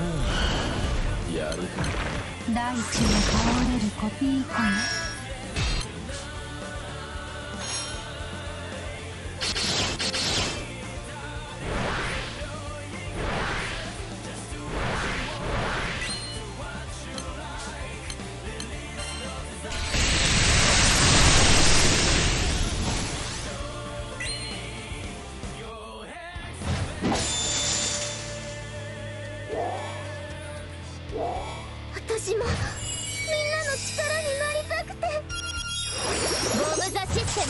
やるか。 大地を倒れるコピーコね。 私もみんなの力になりたくて。ボム・ザ・シス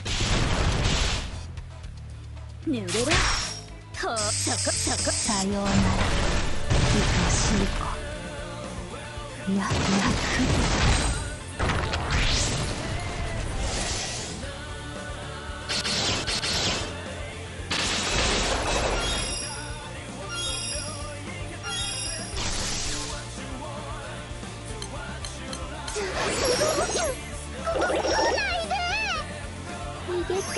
テム。濡れる。そこ。 さようなら愛しい子。やここ来ないで。逃げたい。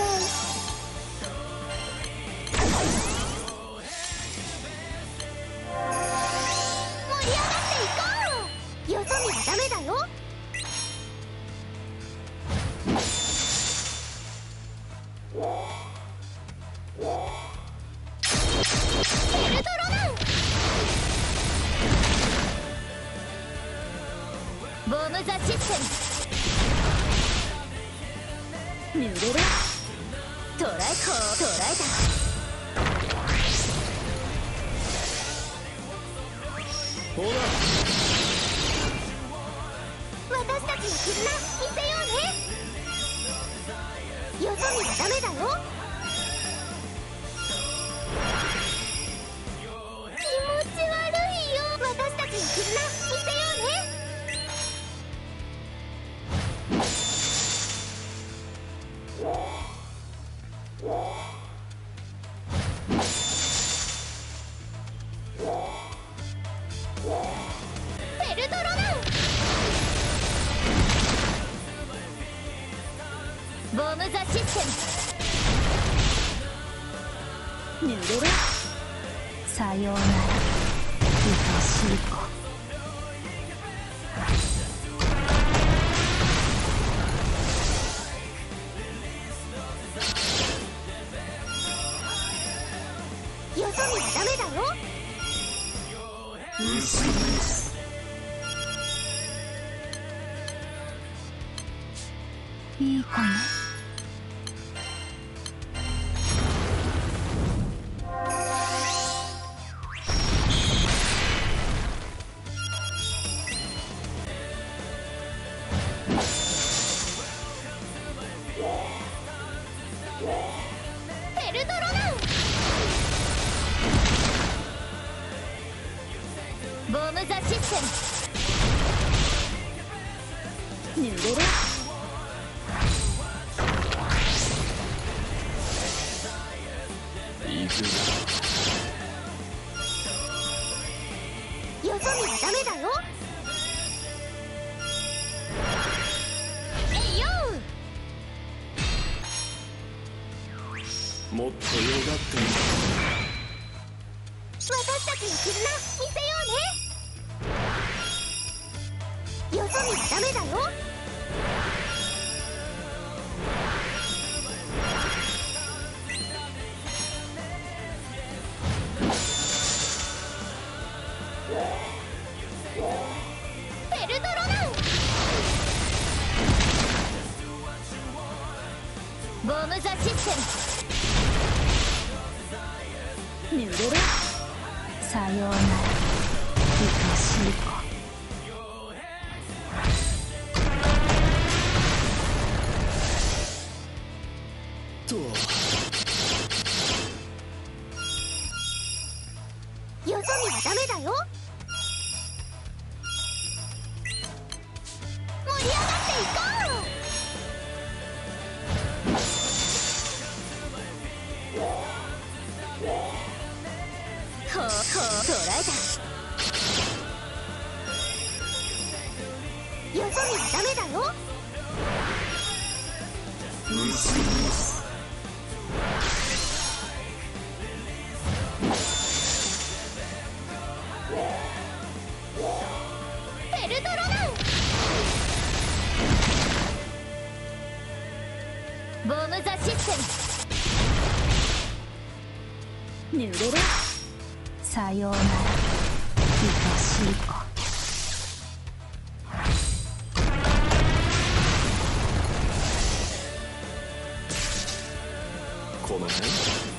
盛り上がっていこう。よそ見はダメだよ。エルトロナン。ボム・ザ・システム。濡れる。捉えた。 ほら、 私たちの絆見せようね。よそ見はダメだよ。気持ち悪いよ。私たちの絆見せようね。ペルトロナン。ボム・ザ・システム。濡れる。 さようなら愛しい子。 よそ見はダメだよ。 いい子ね。 ペルトロナン。ボム・ザ・システム。濡れる。 行くぞ。 よそ見はダメだよ。えいよ。 もっとよがってみ私たちの絆見せようね。よそ見はダメだよ。ペルトロナン。ボム・ザ・システム。濡れる。 さようなら愛しい子。 と。 よそ見はダメだよ。盛り上がっていこう。捉えた。よそ見はダメだよ。 システム。濡れる。 さようなら愛しい子。 この辺。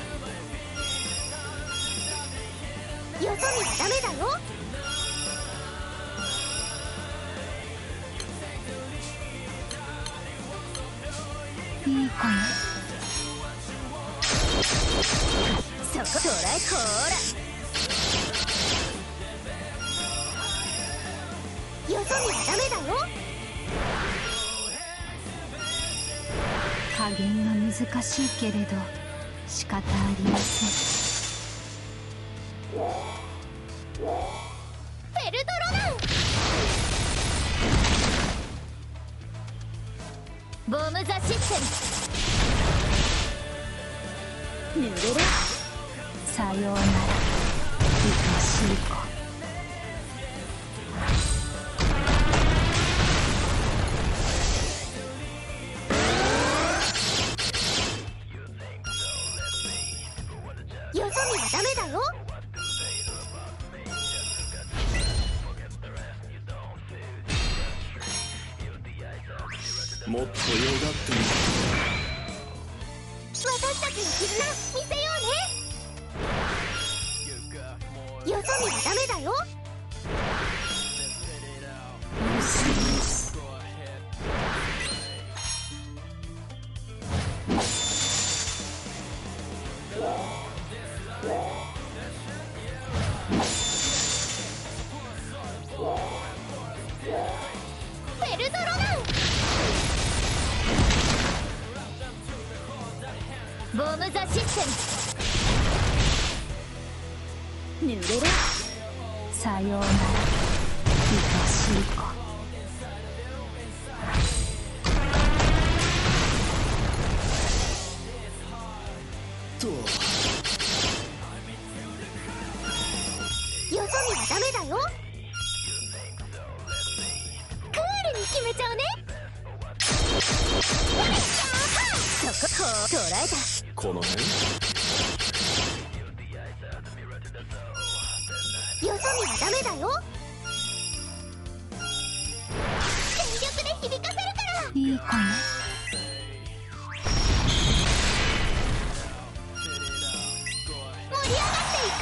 よそ見はダメだよ。 いい子ね。 そこトライ。ほらよそ見はダメだよ。 加減が難しいけれど仕方ありません。 フェルドロナン。ボムザシステム。濡れる。 さようなら愛しい子。 よそ見はダメだよ。 もっとよがってみ私たちの絆見せようね。よそ見はダメだよ。フェルドロナン。ボムザシステム。濡れる。 さようなら愛しい子。 と。 よそ見はダメだよ。クールに決めちゃうね。そこ捉えた。 この辺。 よそ見はダメだよ。全力で響かせるから。 いい子ね。 盛り上がっていこ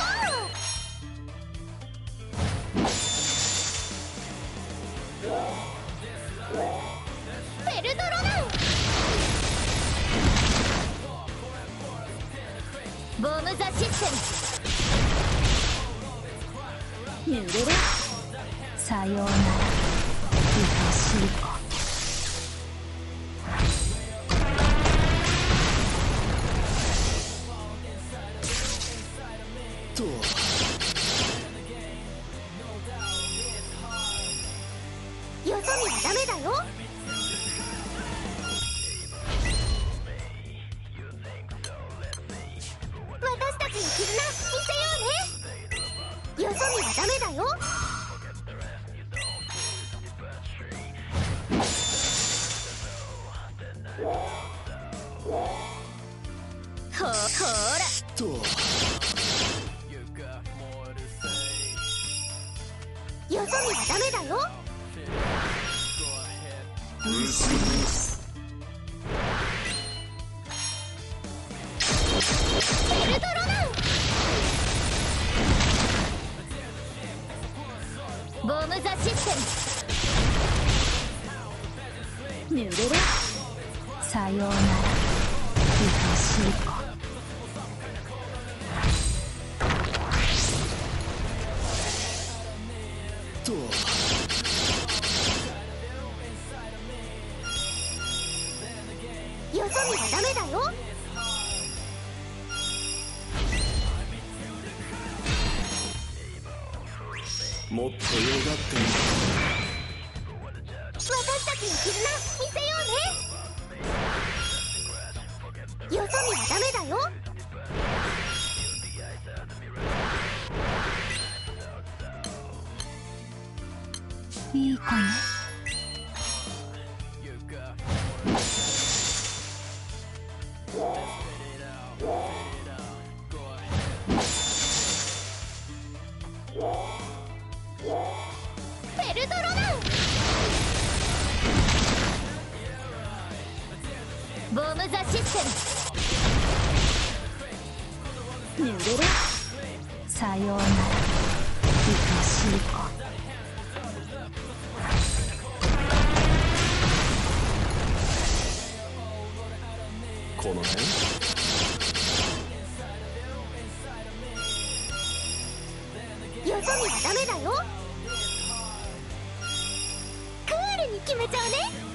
う。フェルドロナン。ボムザシステム。濡れる。 さようなら愛しい子。 と。 よそ見はダメだよ。私たちの絆見せようね。よそ見はダメだよ。ほらと。 よそ見はダメだよ。 ウスウス。 フェルドロナン。ボムザシステム。濡れる。 さようなら愛しい子。 と。 よそ見はダメだよ。 もっとよがって私たちの絆見せようね。よそ見はダメだよ。 いい子ね。 よペルトロナンボムザシステム濡れるさようなら愛しい子。 この辺。 よそ見はダメだよ。クールに決めちゃうね。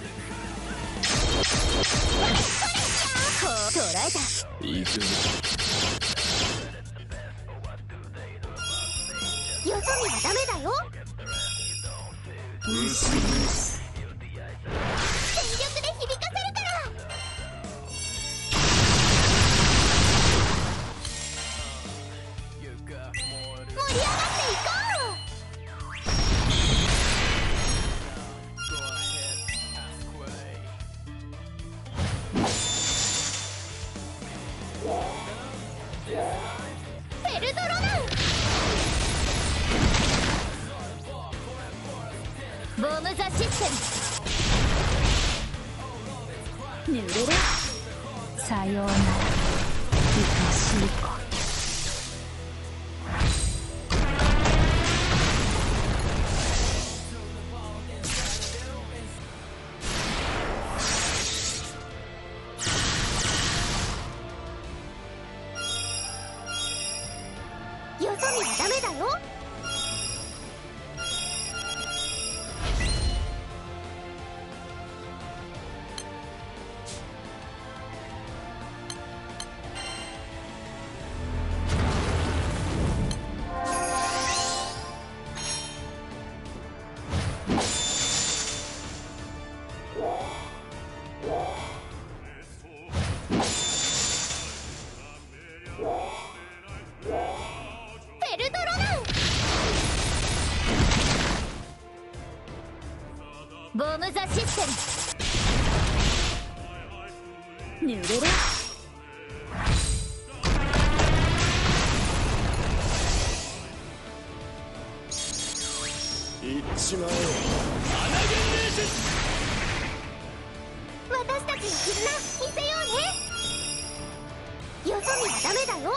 こう捉えた。 行くぞ。 よそ見はダメだよ。 うすうす。 全力で響かせるから。盛り上がっていこう。ペルトロナンボムザシステム濡れるさようなら愛しい子。 よそ見はダメだよ。ペルトロナンボムザシステム濡れる行っちまえ。 私たちの絆見せようね。よそ見はダメだよ。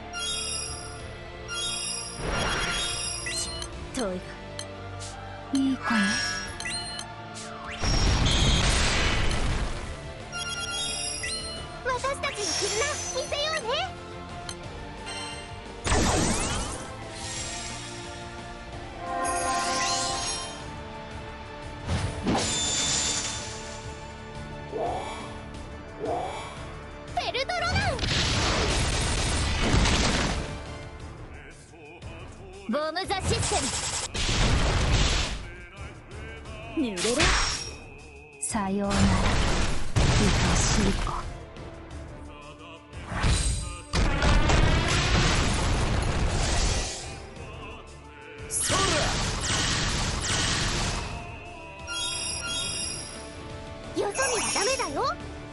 遠いがいい子ね。 私たちの絆見せようね。ペルトロナンボムザシステム濡れるさようなら愛しい子。 そら。 よそ見はダメだよ。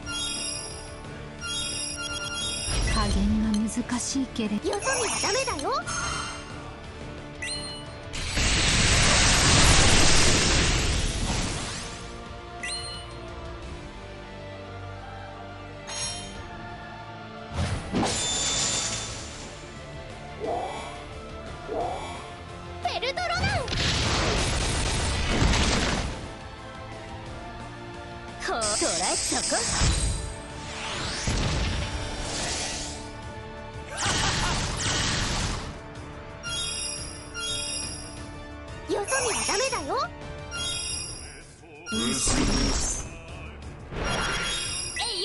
加減が難しいけれどよそ見はダメだよ。ペルトロナンこう捉えとこ。よそ見はダメだよ。 うすうす。 えいよ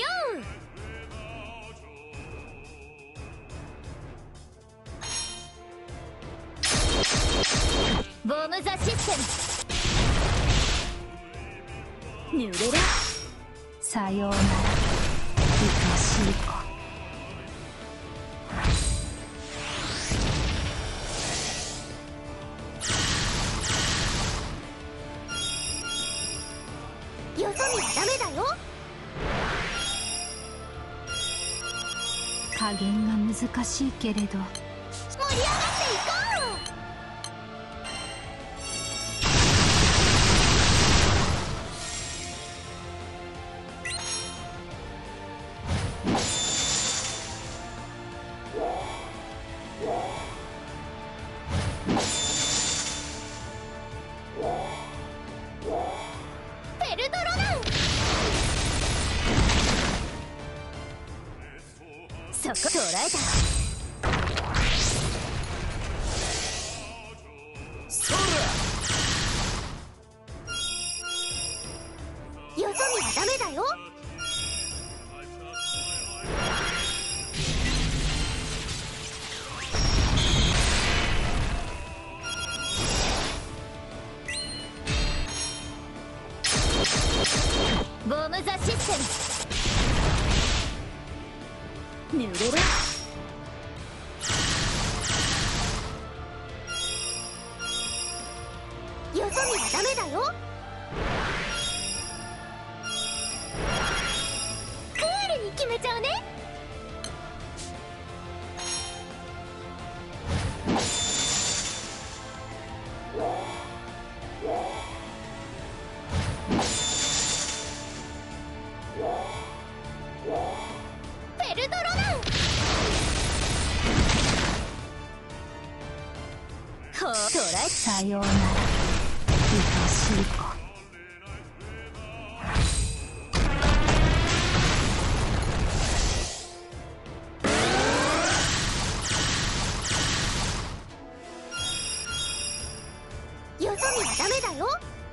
ボムザシステム濡れるさようなら愛しい子。 よそ見はダメだよ。 加減が難しいけれど盛り上がっていこ捉えた。 そらよそ見はダメだよ。ボムザシステム。濡れろ。よそ見はダメだよ。クールに決めちゃうね。ペルトロナン。ほう、トライ。 さようなら愛しい子。 よそ見はダメだよ。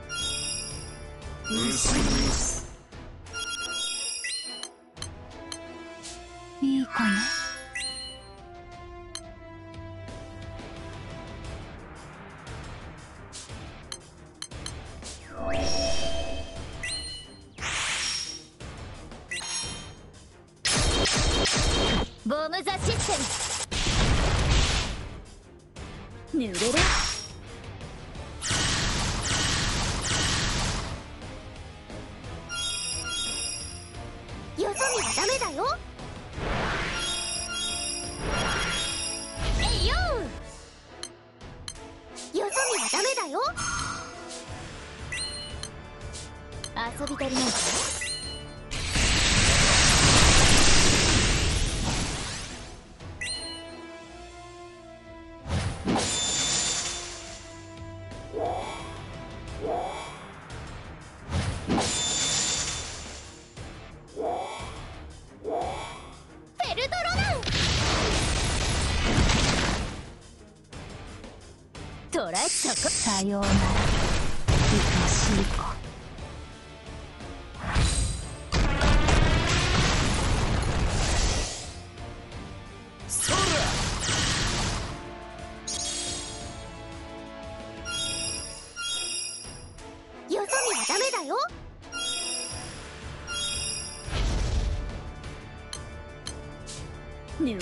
いい子ね。 ボムザシステム。濡れろ。よそ見はダメだよ。えいよ。よそ見はダメだよ。遊び足りないか。ペルトロナン。トライ。そこ。 さようなら愛しい子。 そらよそ見はダメだよ。濡れろ。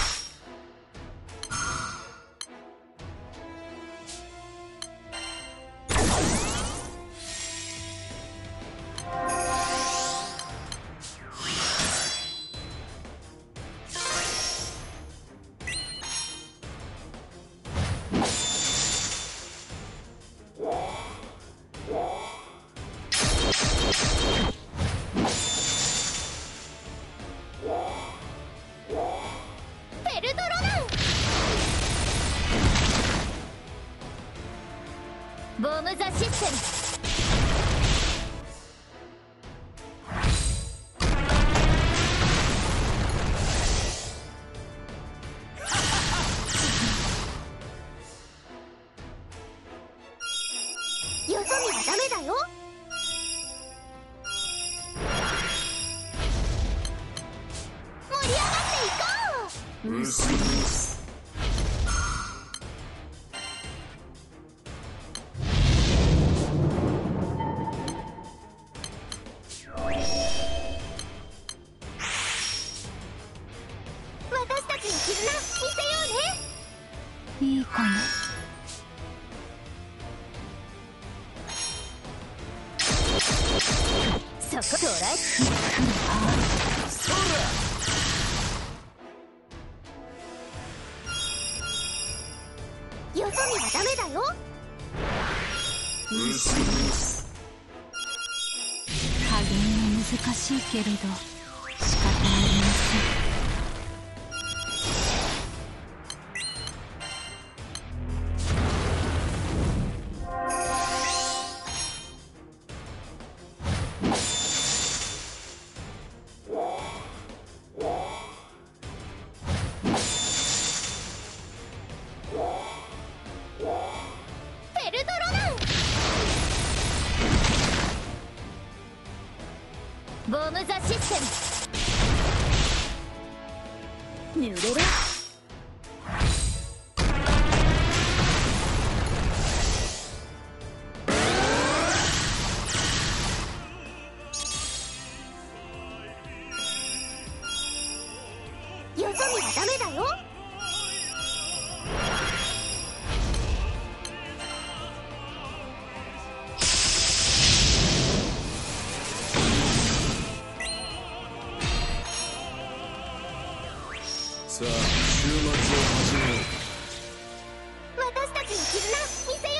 ペルトロナン。ボムザシステム。よそ見はダメだよ。盛り上がっていこう。私たちの絆見せようね。 いい子ね。 そこ。トライ。 そらよそ見はダメだよ。 加減は難しいけれど仕方ありません。 濡れろ。よそ見はダメだよ。 さあ、週末を始めよう。 私たちの絆見せよ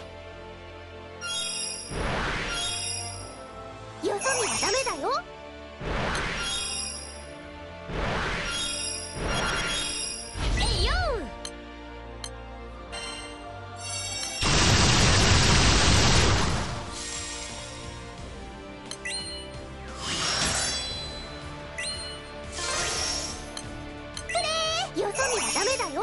うね。よそ見はダメだよ。えいよよそ見はダメだよ。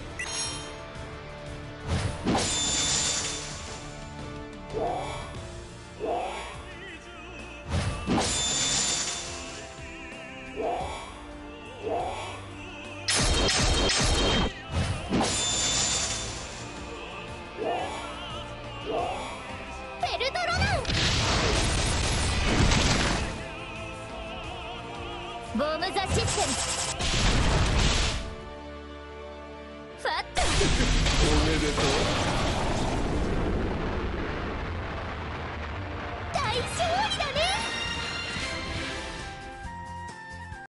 ベルトロナンボムザシステムファットおめでとう。